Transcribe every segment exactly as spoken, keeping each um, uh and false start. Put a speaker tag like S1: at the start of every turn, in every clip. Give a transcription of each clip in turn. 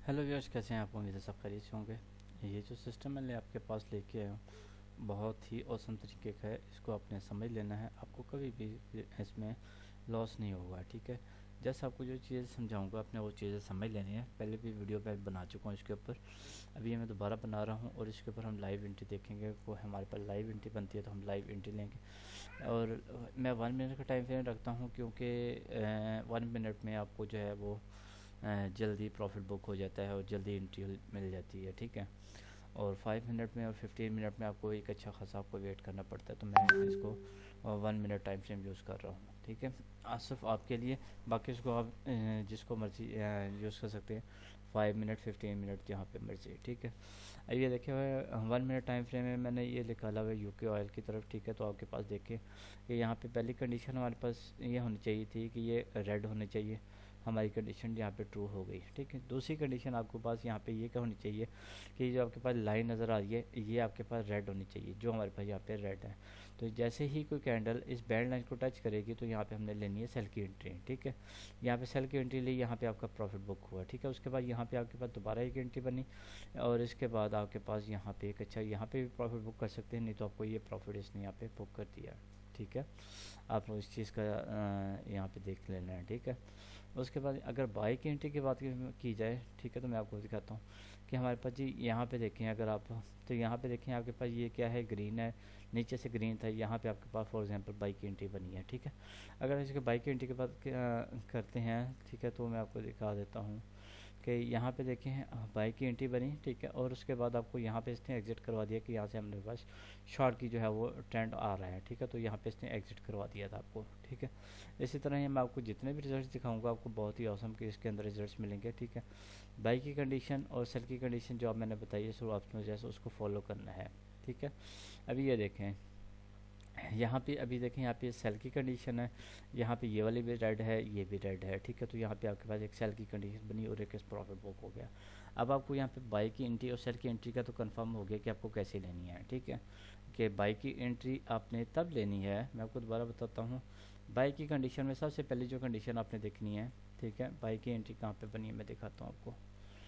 S1: Hello viewers, कैसे हैं आप? उम्मीद है सब खैरियत से होंगे। ये जो सिस्टम मैंने आपके पास लेके आया हूँ बहुत ही औसम तरीके का है। इसको आपने समझ लेना है, आपको कभी भी इसमें लॉस नहीं होगा। ठीक है, जैसे आपको जो चीज़ें समझाऊंगा आपने वो चीज़ें समझ लेनी है। पहले भी वीडियो मैं बना चुका हूँ इसके ऊपर, अभी ये मैं दोबारा बना रहा हूँ और इसके ऊपर हम लाइव एंट्री देखेंगे। वो हमारे पास लाइव एंट्री बनती है तो हम लाइव एंट्री लेंगे। और मैं वन मिनट का टाइम फ्रेम रखता हूँ क्योंकि वन मिनट में आपको जो है वो अ, जल्दी प्रॉफिट बुक हो जाता है और जल्दी एंट्री मिल जाती है। ठीक है, और फाइव मिनट में और फिफ्टीन मिनट में आपको एक अच्छा खासा आपको वेट करना पड़ता है। तो मैं इसको one minute time frame use कर रहा हूँ। ठीक है, आज सिर्फ आपके लिए, बाकी इसको आप अ, जिसको मर्जी यूज़ कर सकते हैं, फाइव मिनट फिफ्टीन मिनट जहाँ पे मर्जी। ठीक है, अब ये देखे हुए वन मिनट टाइम फ्रेम में मैंने ये निकाला हुआ है यूके ऑयल की तरफ। ठीक है, तो आपके पास देखिए कि यहाँ पे पहली कंडीशन हमारे पास ये होनी चाहिए थी कि ये रेड होने चाहिए। हमारी कंडीशन यहाँ पे ट्रू हो गई। ठीक है, दूसरी कंडीशन आपके पास यहाँ पे ये क्या होनी चाहिए कि जो आपके पास लाइन नज़र आ रही है ये आपके पास रेड होनी चाहिए, जो हमारे पास यहाँ पे रेड है। तो जैसे ही कोई कैंडल इस बैंड लाइन को टच करेगी तो यहाँ पे हमने लेनी है सेल की एंट्री। ठीक है, यहाँ पे सेल की एंट्री ली, यहाँ पे आपका प्रॉफिट बुक हुआ। ठीक है, उसके बाद यहाँ पे आपके पास दोबारा एक एंट्री बनी और इसके बाद आपके पास यहाँ पे एक अच्छा, यहाँ पे भी प्रॉफिट बुक कर सकते हैं, नहीं तो आपको ये प्रॉफिट इसने यहाँ पे बुक कर दिया। ठीक है, आप लोग इस चीज़ का यहाँ पे देख लेना है। ठीक है, उसके बाद अगर बाई की एंट्री की बात की जाए, ठीक है, तो मैं आपको दिखाता हूँ कि हमारे पास जी यहाँ पे देखें अगर आप, तो यहाँ पे देखें आपके पास ये क्या है, ग्रीन है, नीचे से ग्रीन था, यहाँ पे आपके पास फॉर एग्जांपल बाई की एंट्री बनी है। ठीक है, अगर इसके बाई की एंट्री की बात करते हैं, ठीक है, तो मैं आपको दिखा देता हूँ कि यहाँ पे देखें बाई की एंट्री बनी। ठीक है, और उसके बाद आपको यहाँ पे इसने एग्जिट करवा दिया कि यहाँ से हमने पास शॉर्ट की जो है वो ट्रेंड आ रहा है। ठीक है, तो यहाँ पे इसने एग्जिट करवा दिया था आपको। ठीक है, इसी तरह ही मैं आपको जितने भी रिजल्ट्स दिखाऊंगा आपको बहुत ही औसम के इसके अंदर रिजल्ट्स मिलेंगे। ठीक है, बाई की कंडीशन और सेल की कंडीशन जो आप मैंने बताई है शुरुआत में, जैसे उसको फॉलो करना है। ठीक है, अभी ये देखें यहाँ पे, अभी देखें यहाँ पे सेल की कंडीशन है, यहाँ पे ये वाली भी रेड है, ये भी रेड है। ठीक है, तो यहाँ पे आपके पास एक सेल की कंडीशन बनी और एक प्रॉफिट बुक हो गया। अब आपको यहाँ पे बाई की एंट्री और सेल की एंट्री का तो कंफर्म हो गया कि आपको कैसे लेनी है। ठीक है, कि बाई की एंट्री आपने तब लेनी है, मैं आपको दोबारा बताता हूँ। बाई की कंडीशन में सबसे पहले जो कंडीशन आपने देखनी है, ठीक है, बाई की एंट्री कहाँ पे बनी है मैं दिखाता हूँ आपको।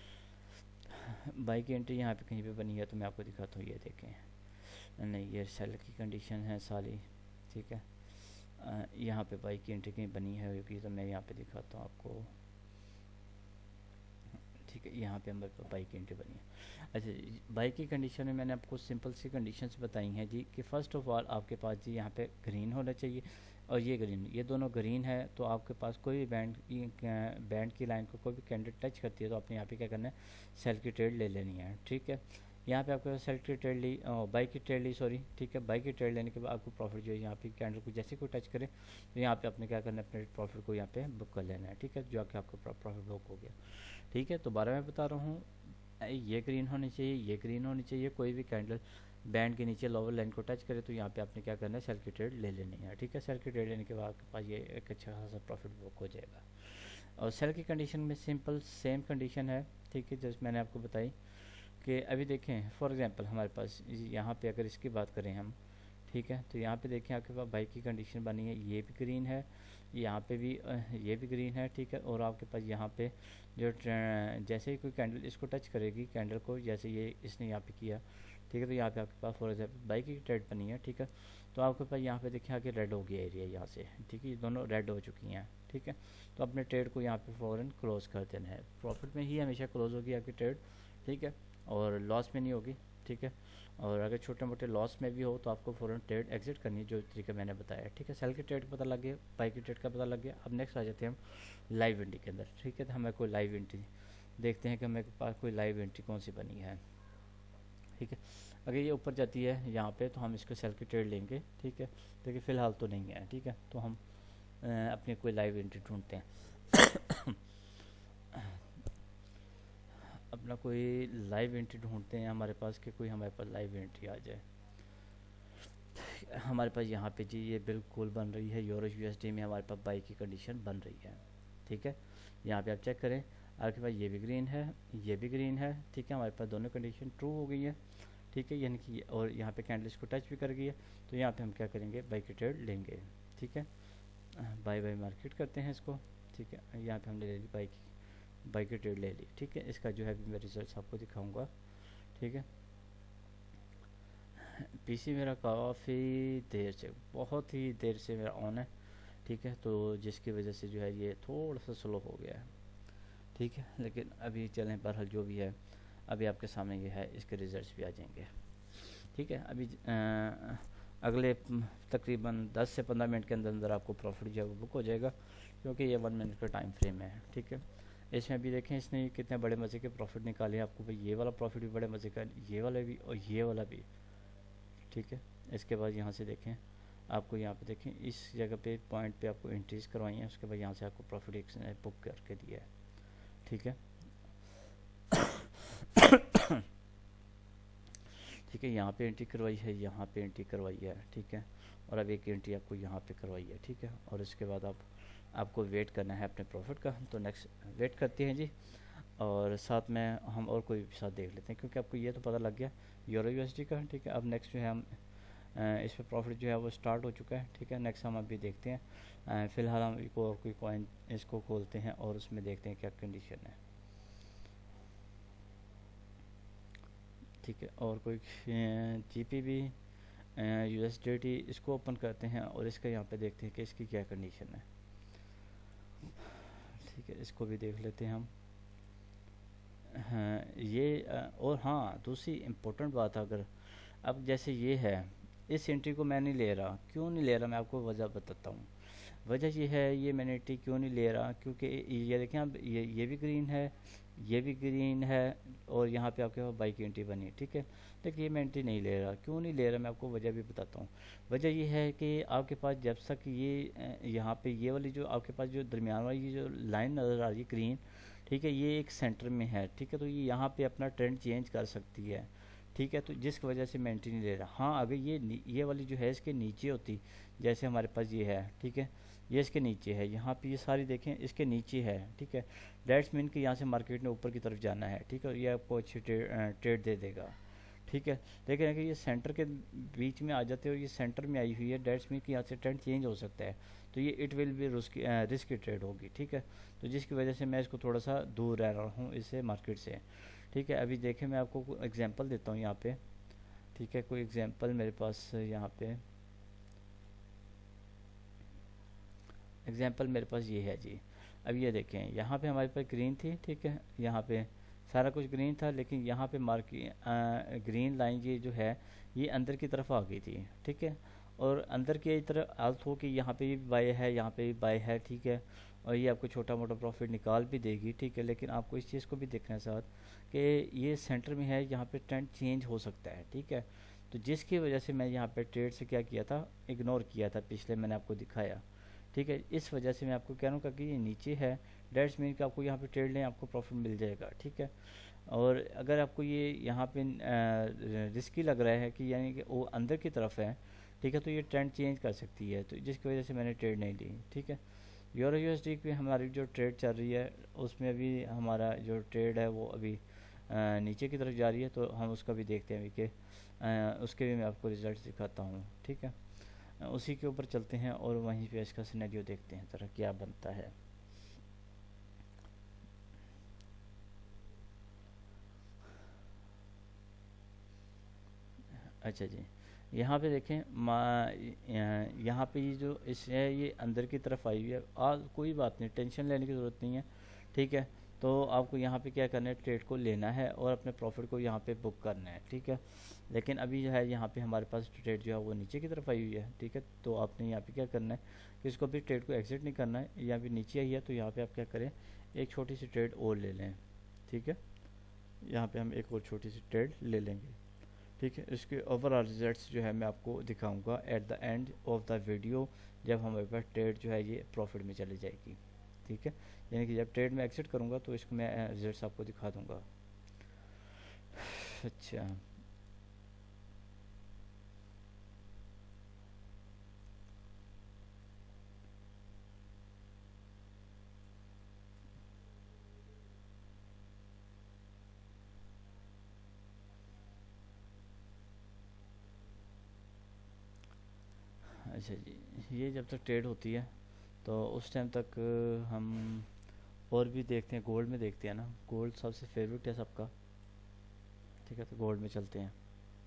S1: बाई की एंट्री यहाँ पे कहीं पे बनी है तो मैं आपको दिखाता हूँ, ये देखें, नहीं ये सेल की कंडीशन है सारी। ठीक है, अ, यहाँ पे बाई की एंट्री कहीं बनी है होगी तो मैं यहाँ पे दिखाता हूँ आपको। ठीक है, यहाँ पे हमारे पास बाई की एंट्री बनी है। अच्छा, बाई की कंडीशन में मैंने आपको सिंपल सी कंडीशंस बताई हैं जी कि फ़र्स्ट ऑफ ऑल आपके पास जी यहाँ पे ग्रीन होना चाहिए और ये ग्रीन, ये दोनों ग्रीन है। तो आपके पास कोई भी बैंड की बैंड की लाइन को कोई भी कैंडल टच करती है तो आपने यहाँ पे क्या करना है, सेल की ट्रेड ले लेनी है। ठीक है, यहाँ पे आपके पास सेल की ट्रेड ली, बाई की ट्रेड ली, सॉरी। ठीक है, बाई की ट्रेड लेने के बाद आपको प्रॉफिट जो है यहाँ पे कैंडल को जैसे कोई टच करे तो यहाँ पे आपने क्या करना है, अपने प्रॉफिट को यहाँ पे बुक कर लेना है। ठीक है, जो कि आपका प्रॉफिट बुक हो गया। ठीक है, तो बारह मैं बता रहा हूँ, ये ग्रीन होनी चाहिए, ये ग्रीन होनी चाहिए, कोई भी कैंडल बैंड के नीचे लोअर लाइन को टच करे तो यहाँ पे आपने क्या करना है, सेल की ट्रेड ले लेनी है। ठीक है, सेल की ट्रेड लेने के बाद आपके पास ये एक अच्छा खासा प्रॉफिट बुक हो जाएगा। और सेल की कंडीशन में सिंपल सेम कंडीशन है। ठीक है, जैसे मैंने आपको बताई कि अभी देखें फॉर एग्जांपल हमारे पास यहाँ पे अगर इसकी बात करें हम, ठीक है, तो यहाँ पे देखें आपके पास बाई की कंडीशन बनी है, ये भी ग्रीन है, यहाँ पे भी ये भी ग्रीन है। ठीक है, और आपके पास यहाँ पे जो जैसे ही कोई कैंडल इसको टच करेगी, कैंडल को जैसे ये इसने यहाँ पे किया, ठीक है, तो यहाँ पे आपके पास फॉर एग्जाम्पल बाई की ट्रेड बनी है। ठीक है, तो आपके पास यहाँ पे देखिए आगे रेड हो गया एरिया यहाँ से। ठीक है, ये दोनों रेड हो चुकी हैं। ठीक है, तो अपने ट्रेड को यहाँ पे फ़ौरन क्लोज कर देना है। प्रॉफिट में ही हमेशा क्लोज होगी आपकी ट्रेड। ठीक है, और लॉस में नहीं होगी। ठीक है, और अगर छोटे मोटे लॉस में भी हो तो आपको फ़ौरन ट्रेड एग्जिट करनी है, जो तरीका मैंने बताया। ठीक है, सेल की ट्रेड का पता लग गया, बाई की ट्रेड का पता लग गया। अब नेक्स्ट आ जाते हैं हम लाइव एंट्री के अंदर। ठीक है, तो हमें कोई लाइव एंट्री देखते हैं कि हमें पास कोई लाइव एंट्री कौन सी बनी है। ठीक है, अगर ये ऊपर जाती है यहाँ पे तो हम इसको सेल की ट्रेड लेंगे। ठीक है, देखिए फ़िलहाल तो नहीं है। ठीक है, तो हम अपनी कोई लाइव एंट्री ढूंढते हैं अपना कोई लाइव एंट्री ढूंढते हैं हमारे पास, कि कोई हमारे पास लाइव एंट्री आ जाए। हमारे पास यहाँ पे जी ये बिल्कुल बन रही है, यूरो यूएसडी में हमारे पास बाई की कंडीशन बन रही है। ठीक है, यहाँ पे आप चेक करें, आपके पास ये भी ग्रीन है, ये भी ग्रीन है। ठीक है, हमारे पास दोनों कंडीशन ट्रू हो गई है। ठीक है, यानी कि और यहाँ पे कैंडल इसको टच भी कर गई है, तो यहाँ पे हम क्या करेंगे, बाई की ट्रेड लेंगे। ठीक है, बाई बाई मार्केट करते हैं इसको। ठीक है, यहाँ पे हमने ले ली बाई की बाई की ट्रेड ले ली, ठीक है। इसका जो है अभी मैं रिजल्ट आपको दिखाऊंगा, ठीक है। पीसी मेरा काफ़ी देर से, बहुत ही देर से मेरा ऑन है, ठीक है, तो जिसकी वजह से जो है ये थोड़ा सा स्लो हो गया है, ठीक है। लेकिन अभी चलें, बहरहाल जो भी है अभी आपके सामने ये है, इसके रिजल्ट्स भी आ जाएंगे, ठीक है। अभी आ, अगले तकरीबन दस से पंद्रह मिनट के अंदर अंदर आपको प्रॉफिट जो है वो बुक हो जाएगा, क्योंकि ये वन मिनट का टाइम फ्रेम है, ठीक है। इसमें भी देखें इसने कितने बड़े मज़े के प्रॉफिट निकाले आपको, भाई ये वाला प्रॉफिट भी बड़े मज़े का, ये वाला भी और ये वाला भी, ठीक है। इसके बाद यहाँ से देखें, आपको यहाँ पे देखें इस जगह पे पॉइंट पे आपको एंट्रीज करवाई है, उसके बाद यहाँ से आपको प्रॉफिट एक बुक करके दिया है, ठीक है। ठीक है, यहाँ पे एंट्री करवाई है, यहाँ पे एंट्री करवाई है, ठीक है। और अब एक एंट्री आपको यहाँ पे करवाई है, ठीक है। और इसके बाद आप आपको वेट करना है अपने प्रॉफिट का, तो नेक्स्ट वेट करते हैं जी। और साथ में हम और कोई साथ देख लेते हैं, क्योंकि आपको ये तो पता लग गया यूरो यूएसडी का, ठीक है। अब नेक्स्ट जो है हम इस पर प्रॉफिट जो है वो स्टार्ट हो चुका है, ठीक है। नेक्स्ट हम अभी देखते हैं, फ़िलहाल हम को और कोई कॉइन इसको खोलते हैं और उसमें देखते हैं क्या कंडीशन है, ठीक है। और कोई G P B U S D T इसको ओपन करते हैं और इसका यहाँ पे देखते हैं कि इसकी क्या कंडीशन है, ठीक है। इसको भी देख लेते हैं हम। हाँ ये और हाँ, दूसरी इम्पोर्टेंट बात, अगर अब जैसे ये है, इस एंट्री को मैं नहीं ले रहा, क्यों नहीं ले रहा, मैं आपको वजह बताता हूँ। वजह ये है, ये मैंने एंट्री क्यों नहीं ले रहा, क्योंकि ये देखें अब ये ये भी ग्रीन है, ये भी ग्रीन है, और यहाँ पे आपके पास बाई की एंट्री बनी, ठीक है। लेकिन ये मैं एंट्री नहीं ले रहा, क्यों नहीं ले रहा, मैं आपको वजह भी बताता हूँ। वजह ये है कि आपके पास जब तक ये यहाँ पे ये वाली जो आपके पास जो दरमियान वाली जो लाइन नज़र आ रही है ग्रीन, ठीक है, ये एक सेंटर में है, ठीक है। तो ये यहाँ पे अपना ट्रेंड चेंज कर सकती है, ठीक है। तो जिसकी वजह से मैं एंट्री नहीं ले रहा। हाँ, अगर ये ये वाली जो है इसके नीचे होती, जैसे हमारे पास ये है, ठीक है, ये इसके नीचे है, यहाँ पे ये सारी देखें इसके नीचे है, ठीक है। डेट्स मीन कि यहाँ से मार्केट ने ऊपर की तरफ जाना है, ठीक है, ये आपको अच्छी ट्रेड दे देगा, ठीक है। लेकिन अगर ये सेंटर के बीच में आ जाते हैं और ये सेंटर में आई हुई है, डेट्स मीन कि यहाँ से ट्रेंड चेंज हो सकता है, तो ये it will be risk risk की ट्रेड होगी, ठीक है। तो जिसकी वजह से मैं इसको थोड़ा सा दूर रह रहा हूँ इससे, मार्केट से, ठीक है। अभी देखें मैं आपको एग्जांपल देता हूँ यहाँ पे, ठीक है। कोई एग्जांपल मेरे पास यहाँ पे एग्जांपल मेरे पास ये है जी। अब ये देखें, यहाँ पे हमारे पास ग्रीन थी, ठीक है, यहाँ पे सारा कुछ ग्रीन था, लेकिन यहाँ पे मार्केट ग्रीन लाइन ये जो है ये अंदर की तरफ आ गई थी, ठीक है। और अंदर की तरफ अर्थ हो कि यहाँ पे भी बाय है, यहाँ पे भी बाय है, ठीक है। और ये आपको छोटा मोटा प्रॉफिट निकाल भी देगी, ठीक है। लेकिन आपको इस चीज़ को भी देखना है साथ कि ये सेंटर में है, यहाँ पे ट्रेंड चेंज हो सकता है, ठीक है। तो जिसकी वजह से मैं यहाँ पे ट्रेड से क्या किया था, इग्नोर किया था, पिछले मैंने आपको दिखाया, ठीक है। इस वजह से मैं आपको कह रहा हूँ कि ये नीचे है, डेट्स मीन कि आपको यहाँ पे ट्रेड लें, आपको प्रॉफिट मिल जाएगा, ठीक है। और अगर आपको ये यहाँ पे रिस्की लग रहा है कि यानी कि वो अंदर की तरफ है, ठीक है, तो ये ट्रेंड चेंज कर सकती है, तो जिसकी वजह से मैंने ट्रेड नहीं ली, ठीक है। यूरो यूएसडी पे हमारी जो ट्रेड चल रही है उसमें अभी हमारा जो ट्रेड है वो अभी आ, नीचे की तरफ जा रही है, तो हम उसका भी देखते हैं अभी कि उसके भी मैं आपको रिजल्ट दिखाता हूँ, ठीक है। उसी के ऊपर चलते हैं और वहीं पे इसका सिनेरियो देखते हैं तरह क्या बनता है। अच्छा जी, यहाँ पे देखें माँ, यहाँ पे ये जो इस है ये अंदर की तरफ आई हुई है, आज कोई बात नहीं, टेंशन लेने की ज़रूरत नहीं है, ठीक है। तो आपको यहाँ पे क्या करना है, ट्रेड को लेना है और अपने प्रॉफिट को यहाँ पे बुक करना है, ठीक है। लेकिन अभी जो है यहाँ पे हमारे पास ट्रेड जो है वो नीचे की तरफ आई हुई है, ठीक है। तो आपने यहाँ पे क्या करना है कि इसको भी ट्रेड को एग्जिट नहीं करना है, यहाँ पे नीचे आई है, तो यहाँ पे आप क्या करें, एक छोटी सी ट्रेड और ले लें, ठीक है। यहाँ पे हम एक और छोटी सी ट्रेड ले लेंगे, ठीक है। इसके ओवरऑल रिजल्ट्स जो है मैं आपको दिखाऊंगा at the end of the video, जब हमारे पास ट्रेड जो है ये प्रॉफिट में चली जाएगी, ठीक है। यानी कि जब ट्रेड में एग्जिट करूंगा तो इसको मैं रिजल्ट्स आपको दिखा दूंगा। अच्छा, अच्छा जी, ये जब तक ट्रेड होती है तो उस टाइम तक हम और भी देखते हैं, गोल्ड में देखते हैं ना, गोल्ड सबसे फेवरेट है सबका। ठीक है, तो गोल्ड में चलते हैं।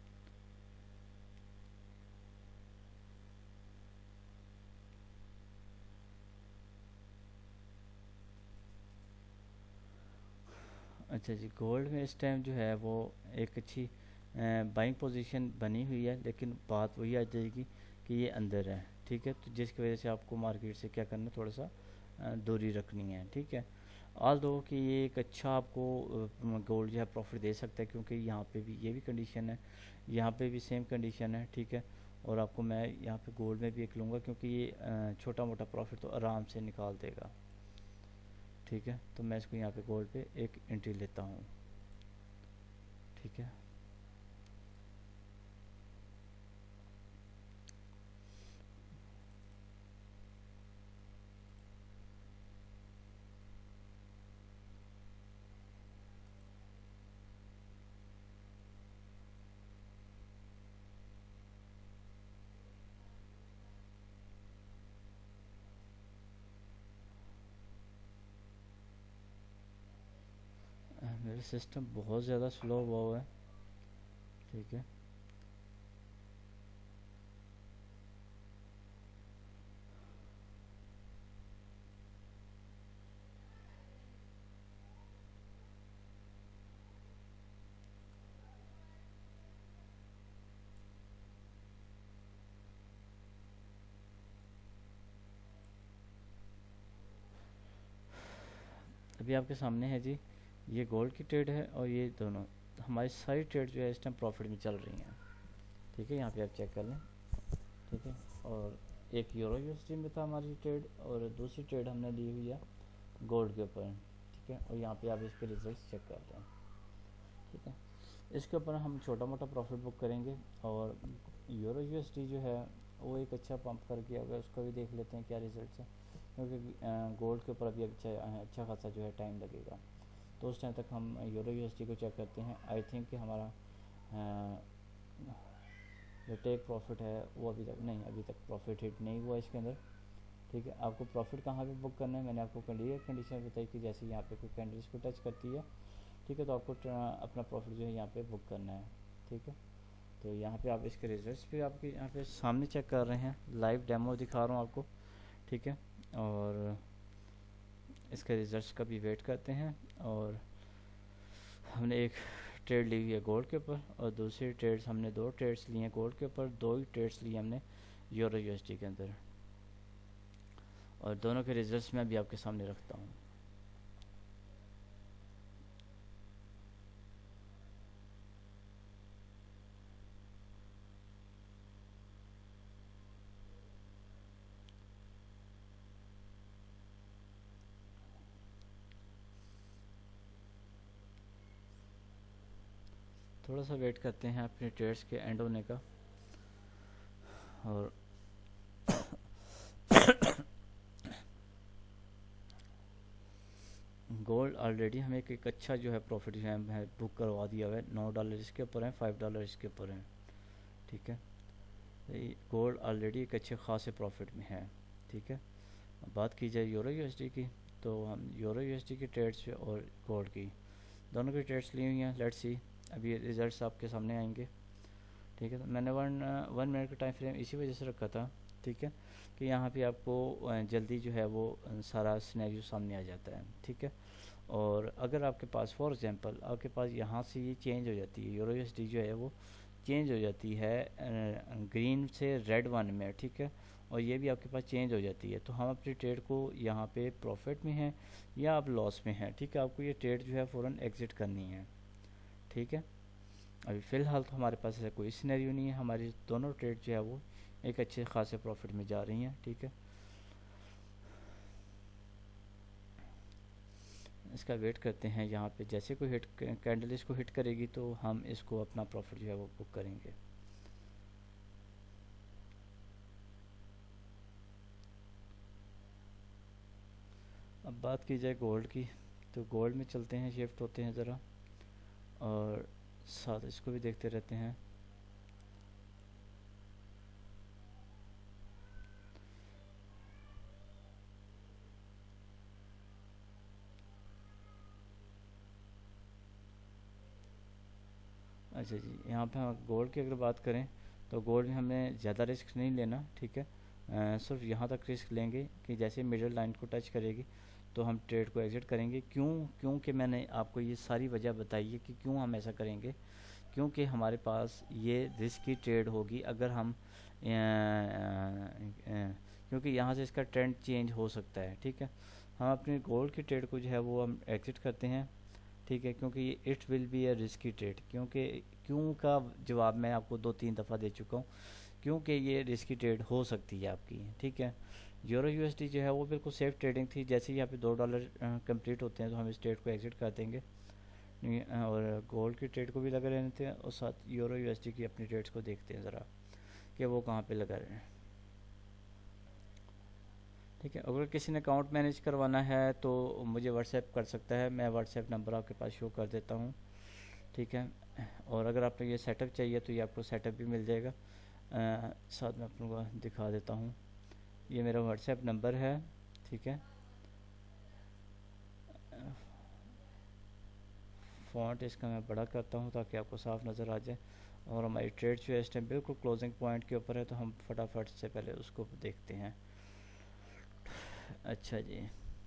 S1: अच्छा जी, गोल्ड में इस टाइम जो है वो एक अच्छी बाइंग पोजीशन बनी हुई है, लेकिन बात वही आ जाएगी कि ये अंदर है। ठीक है, तो जिसकी वजह से आपको मार्केट से क्या करना है, थोड़ा सा अ, दूरी रखनी है। ठीक है, ऑल दो कि ये एक अच्छा आपको गोल्ड जो है प्रॉफिट दे सकता है, क्योंकि यहाँ पे भी ये भी कंडीशन है, यहाँ पे भी सेम कंडीशन है। ठीक है, और आपको मैं यहाँ पे गोल्ड में भी एक लूँगा, क्योंकि ये अ, छोटा मोटा प्रॉफिट तो आराम से निकाल देगा। ठीक है, तो मैं इसको यहाँ पे गोल्ड पे एक एंट्री लेता हूँ। ठीक है, अ, मेरा सिस्टम बहुत ज़्यादा स्लो हुआ हुआ है। ठीक है, अभी आपके सामने है जी, ये गोल्ड की ट्रेड है और ये दोनों हमारी सारी ट्रेड जो है इस टाइम प्रॉफिट में चल रही हैं। ठीक है, यहाँ पे आप चेक कर लें। ठीक है, और एक यूरो यूएसडी में था हमारी ट्रेड, और दूसरी ट्रेड हमने ली हुई है गोल्ड के ऊपर। ठीक है, और यहाँ पे आप इसके रिजल्ट्स चेक कर लें। ठीक है, इसके ऊपर हम छोटा मोटा प्रॉफिट बुक करेंगे, और यूरो यूएसडी जो है वो एक अच्छा पंप कर गया होगा, उसका भी देख लेते हैं क्या रिजल्ट्स है, क्योंकि गोल्ड के ऊपर अभी अच्छा अच्छा खासा जो है टाइम लगेगा। तो उस टाइम तक हम यूरो यूएसडी को चेक करते हैं। आई थिंक कि हमारा अ, जो टेक प्रॉफिट है वो अभी तक नहीं, अभी तक प्रॉफिट हिट नहीं हुआ इसके अंदर। ठीक है, आपको प्रॉफिट कहाँ पे बुक करना है, मैंने आपको क्लियर कंडीशन बताई कि जैसे यहाँ पे कोई कैंडल्स को टच करती है, ठीक है, तो आपको अपना प्रॉफिट जो है यहाँ पे बुक करना है। ठीक है, तो यहाँ पे आप इसके रिजल्ट्स भी आपके यहाँ पे सामने चेक कर रहे हैं, लाइव डेमो दिखा रहा हूँ आपको। ठीक है, और इसके रिजल्ट्स का भी वेट करते हैं। और हमने एक ट्रेड ली हुई है गोल्ड के ऊपर, और दूसरी ट्रेड्स हमने दो ट्रेड्स लिए हैं गोल्ड के ऊपर, दो ही ट्रेड्स लिए हमने यूरो यूएसडी के अंदर, और दोनों के रिजल्ट्स मैं भी आपके सामने रखता हूँ। थोड़ा सा वेट करते हैं अपने ट्रेड्स के एंड होने का। और गोल्ड ऑलरेडी हमें एक, एक अच्छा जो है प्रॉफिट जो है बुक करवा दिया हुआ है, नौ डॉलर इसके ऊपर है, फाइव डॉलर इसके ऊपर है। ठीक है, गोल्ड ऑलरेडी एक अच्छे खासे प्रॉफिट में है। ठीक है, अब बात की जाए यूरो यूएसडी की, तो हम यूरो यूएसडी की ट्रेड्स और गोल्ड की दोनों की ट्रेड्स ली हुई हैं। लेट्स सी, अभी रिजल्ट्स आपके सामने आएंगे। ठीक है, तो मैंने वन वन मिनट का टाइम फ्रेम इसी वजह से रखा था। ठीक है, कि यहाँ पे आपको जल्दी जो है वो सारा सिनेरियो सामने आ जाता है। ठीक है, और अगर आपके पास फॉर एग्जांपल आपके पास यहाँ से ये चेंज हो जाती है, यूरो यूएसडी जो है वो चेंज हो जाती है ग्रीन से रेड वन में। ठीक है, और ये भी आपके पास चेंज हो जाती है, तो हम अपनी ट्रेड को यहाँ पे प्रॉफिट में हैं या आप लॉस में हैं। ठीक है, आपको ये ट्रेड जो है फ़ौरन एग्ज़िट करनी है। ठीक है, अभी फ़िलहाल तो हमारे पास ऐसा कोई सिनेरियो नहीं है, हमारी दोनों ट्रेड जो है वो एक अच्छे खासे प्रॉफिट में जा रही हैं। ठीक है, इसका वेट करते हैं, यहाँ पे जैसे कोई हिट कैंडल इसको हिट करेगी तो हम इसको अपना प्रॉफिट जो है वो बुक करेंगे। अब बात की जाए गोल्ड की, तो गोल्ड में चलते हैं, शिफ्ट होते हैं ज़रा, और साथ इसको भी देखते रहते हैं। अच्छा जी, यहाँ पे हम गोल्ड की अगर बात करें तो गोल्ड में हमें ज़्यादा रिस्क नहीं लेना, ठीक है। अ, सिर्फ यहाँ तक रिस्क लेंगे कि जैसे मिडिल लाइन को टच करेगी तो हम ट्रेड को एग्जिट करेंगे। क्यों? क्योंकि मैंने आपको ये सारी वजह बताई है कि क्यों हम ऐसा करेंगे। क्योंकि हमारे पास ये रिस्क की ट्रेड होगी अगर हम अ, अ, क्योंकि यहाँ से इसका ट्रेंड चेंज हो सकता है, ठीक है। हम अपने गोल्ड की ट्रेड को जो है वो हम एग्जिट करते हैं, ठीक है, क्योंकि ये it will be a risky trade. क्योंकि क्यों का जवाब मैं आपको दो तीन दफ़ा दे चुका हूँ, क्योंकि ये रिस्की ट्रेड हो सकती है आपकी, ठीक है। यूरो यूएसडी जो है वो बिल्कुल सेफ ट्रेडिंग थी। जैसे ही यहाँ पे दो डॉलर कंप्लीट होते हैं तो हम इस ट्रेड को एग्जिट कर देंगे और गोल्ड की ट्रेड को भी लगे रहने थे और साथ यूरो यूएसडी की अपनी ट्रेड्स को देखते हैं ज़रा कि वो कहाँ पे लगा रहे हैं, ठीक है। अगर किसी ने अकाउंट मैनेज करवाना है तो मुझे व्हाट्सएप कर सकता है, मैं व्हाट्सएप नंबर आपके पास शो कर देता हूँ, ठीक है। और अगर आपको ये सेटअप चाहिए तो ये आपको सेटअप भी मिल जाएगा। आ, साथ में आपको दिखा देता हूँ, ये मेरा व्हाट्सएप नंबर है, ठीक है। फ़ॉन्ट इसका मैं बड़ा करता हूँ ताकि आपको साफ नज़र आ जाए। और हमारी ट्रेड जो है इस टाइम बिल्कुल क्लोजिंग पॉइंट के ऊपर है तो हम फटाफट से पहले उसको देखते हैं। अच्छा जी,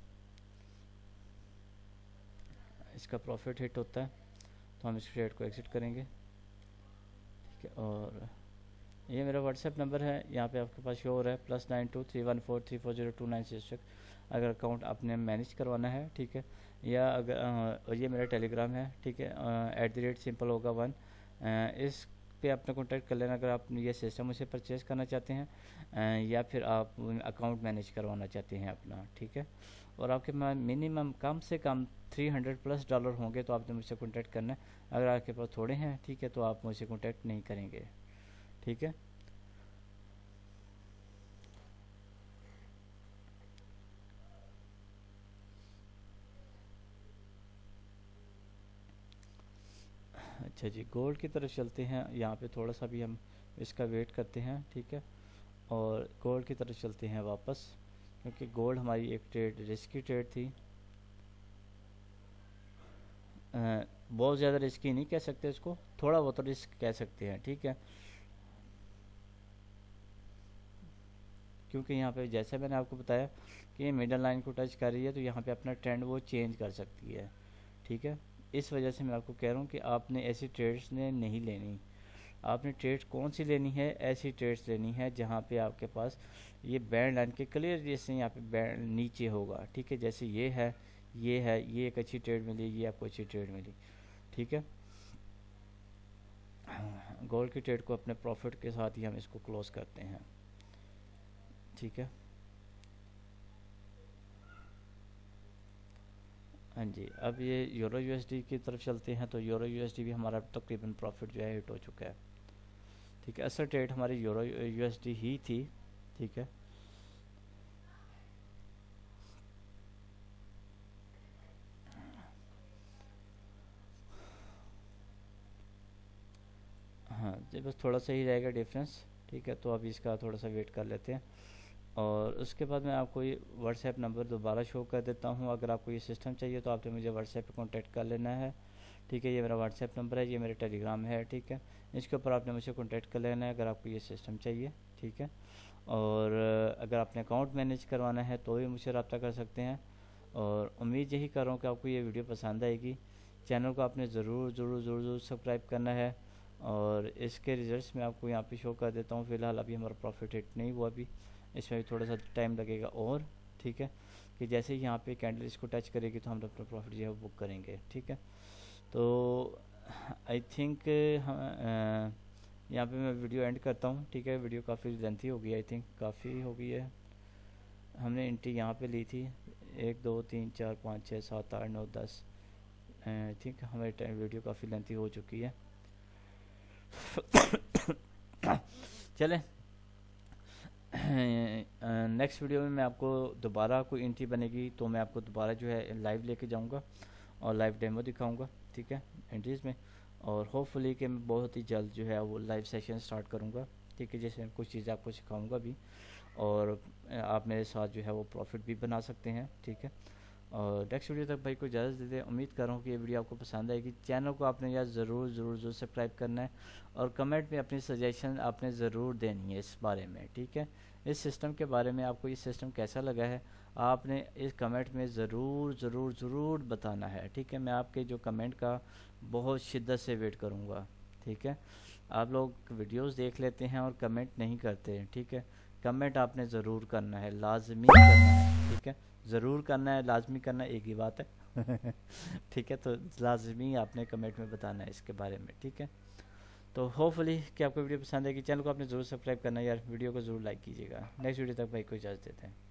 S1: इसका प्रॉफिट हिट होता है तो हम इस ट्रेड को एग्जिट करेंगे, ठीक है। और ये मेरा व्हाट्सएप नंबर है, यहाँ पे आपके पास शो हो रहा है plus nine two three one four three four zero two nine six six अगर अकाउंट आपने मैनेज करवाना है, ठीक है। या अगर और ये मेरा टेलीग्राम है, ठीक है, एट द रेट सिंपल होगा वन, इस पे अपना कॉन्टैक्ट कर लेना अगर आप ये सिस्टम उसे परचेज करना चाहते हैं या फिर आप अकाउंट मैनेज करवाना चाहते हैं अपना, ठीक है। और आपके मिनिमम कम से कम थ्री हंड्रेड प्लस डॉलर होंगे तो आपने मुझसे कॉन्टैक्ट करना है। अगर आपके पास थोड़े हैं, ठीक है, तो आप मुझसे कॉन्टैक्ट नहीं करेंगे, ठीक है। अच्छा जी, गोल्ड की तरफ चलते हैं। यहाँ पे थोड़ा सा भी हम इसका वेट करते हैं, ठीक है। और गोल्ड की तरफ चलते हैं वापस, क्योंकि गोल्ड हमारी एक ट्रेड रिस्की ट्रेड थी। अ, बहुत ज़्यादा रिस्की नहीं कह सकते इसको, थोड़ा बहुत रिस्क कह सकते हैं, ठीक है। क्योंकि यहाँ पे जैसे मैंने आपको बताया कि ये मिडल लाइन को टच कर रही है तो यहाँ पे अपना ट्रेंड वो चेंज कर सकती है, ठीक है। इस वजह से मैं आपको कह रहा हूँ कि आपने ऐसी ट्रेड्स ने नहीं लेनी। आपने ट्रेड्स कौन सी लेनी है? ऐसी ट्रेड्स लेनी है जहाँ पे आपके पास ये बैंड लाइन के क्लियर जैसे यहाँ पे बैंड नीचे होगा, ठीक है। जैसे ये है, ये है, ये एक अच्छी ट्रेड मिली, ये आपको अच्छी ट्रेड मिली, ठीक है। गोल्ड की ट्रेड को अपने प्रॉफिट के साथ ही हम इसको क्लोज करते हैं, ठीक है। हाँ जी, अब ये यूरो यूएसडी की तरफ चलते हैं तो यूरो यूएसडी भी हमारा तकरीबन प्रॉफिट जो है हिट हो चुका है, ठीक है। असल ट्रेड हमारी यूरो यूएसडी ही थी, ठीक है। हाँ जी, बस थोड़ा सा ही रहेगा डिफरेंस, ठीक है। तो अभी इसका थोड़ा सा वेट कर लेते हैं और उसके बाद मैं आपको ये व्हाट्सएप नंबर दोबारा शो कर देता हूँ। अगर आपको ये सिस्टम चाहिए तो आपने मुझे व्हाट्सएप पे कांटेक्ट कर लेना है, ठीक है। ये मेरा व्हाट्सएप नंबर है, ये मेरा टेलीग्राम है, ठीक है। इसके ऊपर आपने मुझे कांटेक्ट कर लेना है अगर आपको ये सिस्टम चाहिए, ठीक है। और अगर आपने अकाउंट मैनेज करवाना है तो भी मुझसे रब्ता कर सकते हैं। और उम्मीद यही कर रहा हूँ कि आपको ये वीडियो पसंद आएगी। चैनल को आपने ज़रूर ज़रूर ज़रूर ज़रूर सब्सक्राइब करना है और इसके रिज़ल्ट्स मैं आपको यहाँ पे शो कर देता हूँ। फ़िलहाल अभी हमारा प्रॉफिट हिट नहीं हुआ, अभी इसमें भी थोड़ा सा टाइम लगेगा और, ठीक है। कि जैसे ही यहाँ पे कैंडल इसको टच करेगी तो हम अपना प्रॉफिट जो है वो बुक करेंगे, ठीक है। तो आई थिंक यहाँ पे मैं वीडियो एंड करता हूँ, ठीक है। वीडियो काफ़ी लेंथी हो गई, आई थिंक काफ़ी हो गई है। हमने एंट्री यहाँ पे ली थी एक दो तीन चार पाँच छः सात आठ नौ दस, आई थिंक हमारी टाइम वीडियो काफ़ी लेंथी हो चुकी है। चलें, नेक्स्ट वीडियो में मैं आपको दोबारा कोई एंट्री बनेगी तो मैं आपको दोबारा जो है लाइव लेके जाऊंगा और लाइव डेमो दिखाऊंगा, ठीक है, एंट्रीज़ में। और होपफुली कि मैं बहुत ही जल्द जो है वो लाइव सेशन स्टार्ट करूंगा, ठीक है। जैसे कुछ चीज़ें आपको सिखाऊंगा भी और आप मेरे साथ जो है वो प्रॉफिट भी बना सकते हैं, ठीक है। और नेक्स्ट वीडियो तक भाई को इजाज़त देते हैं। उम्मीद कर रहा हूँ कि ये वीडियो आपको पसंद आएगी। चैनल को आपने यार ज़रूर ज़रूर ज़रूर सब्सक्राइब करना है और कमेंट में अपनी सजेशन आपने ज़रूर देनी है इस बारे में, ठीक है। इस सिस्टम के बारे में आपको ये सिस्टम कैसा लगा है आपने इस कमेंट में ज़रूर ज़रूर ज़रूर बताना है, ठीक है। मैं आपके जो कमेंट का बहुत शिद्दत से वेट करूँगा, ठीक है। आप लोग वीडियोस देख लेते हैं और कमेंट नहीं करते हैं, ठीक है। कमेंट आपने ज़रूर करना है, लाजमी करना है, ठीक है। ज़रूर करना है, लाजमी करना एक ही बात है ठीक है। तो लाजमी आपने कमेंट में बताना है इसके बारे में, ठीक है। तो होपफुली कि आपको वीडियो पसंद आएगी। चैनल को आपने ज़रूर सब्सक्राइब करना है यार, वीडियो को ज़रूर लाइक कीजिएगा। नेक्स्ट वीडियो तक भाई को इजाज़त देते हैं।